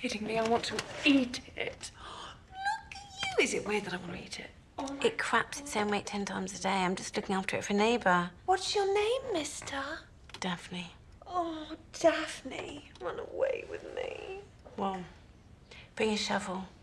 kidding me. I want to eat it. Look at you. Is it weird that I want to eat it? Oh, it craps its own weight 10 times a day. I'm just looking after it for a neighbour. What's your name, mister? Daphne. Oh, Daphne. Run away with me. Well, bring a shovel.